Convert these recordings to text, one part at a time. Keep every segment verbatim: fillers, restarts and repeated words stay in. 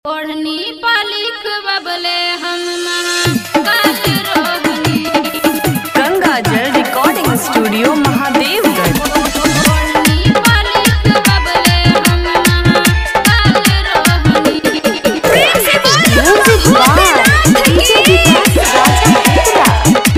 ओढ़नी पालिख बबले हम महाकाल रोहनी। गंगा जल रिकॉर्डिंग स्टूडियो महादेवगंज। ओढ़नी पालिख बबले हम महाकाल रोहनी। Music by DJ Vikas Raja.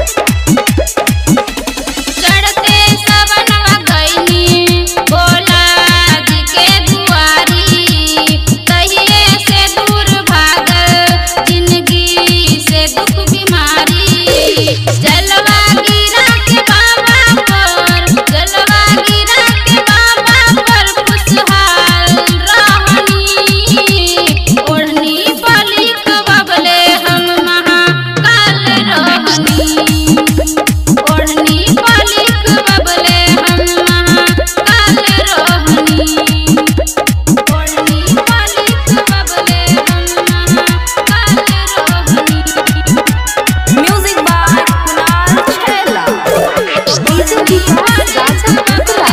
चढ़ते सवनवा गइनी भोला जी के दुआरी, तहिए से दूर भागल जिंदगी से दुख बीमारी। जलवा गिरा के बाबा पर, जलवा गिरा के बाबा पर खुशहाल रहनी। ओढ़नी पालिख बबले हम महाकाल रहनी। ओढ़नी पालिख बबले हम महाकाल रहनी। ओढ़नी पालिख बबले हम महाकाल रहनी। Music by Kunal Chhaila. DJ Vikas Raja.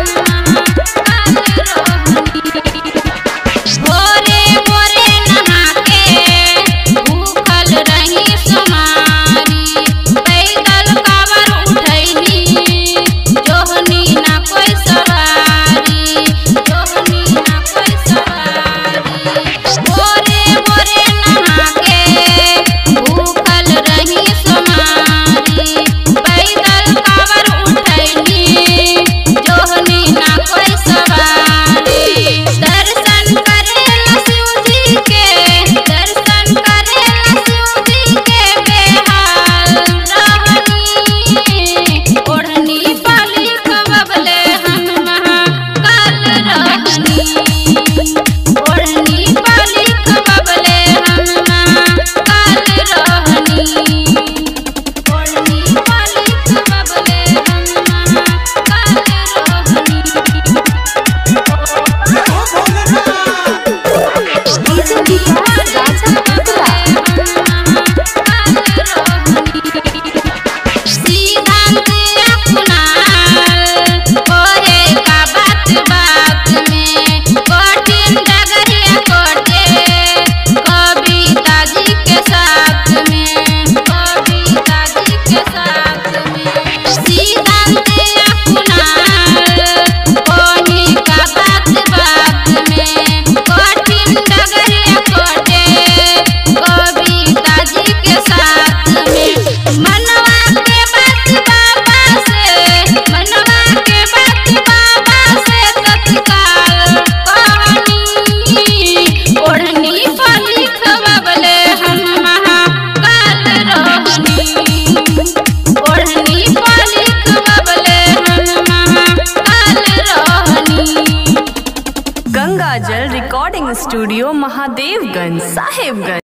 भोरे भोरे नहा के भूखल रही सोमारी, पैदल कावर उठैनी जोहनी ना कोई सवारी, जोहनी ना कोई सवारी। भोरे भोरे नहा के भूखल रही सोमारी, पैदल कावर उठैनी जोहनी ना कोई सवारी। दर्शन करेला शिव जी के, दर्शन करेला शिव जी के बेहाल रहनी। ओढ़नी पालिख बबले हम महाकाल रहनी। ओढ़नी पालिख बबले हम महाकाल रहनी। ओढ़नी पालिख बबले हम महाकाल रहनी। डीजे विकास राजा। सिद्धांत अपनाल ओहे का बात बात में, कठिन डगरिया कोटे कविता जी के साथ में, कविता जी के साथ में। सिद्धांत अपनाल ओहे का बात बात में, कठिन डगरिया कोटे कविता जी के साथ में। मनवा के बात बाबा से, मनवा के बात बाबा से तत्काल कहनी। ओढ़नी पालिख बबले हम महाकाल रहनी। ओढ़नी पालिख बबले हम महाकाल रहनी। गंगा जल रिकॉर्डिंग स्टूडियो महादेवगंज साहेबगंज।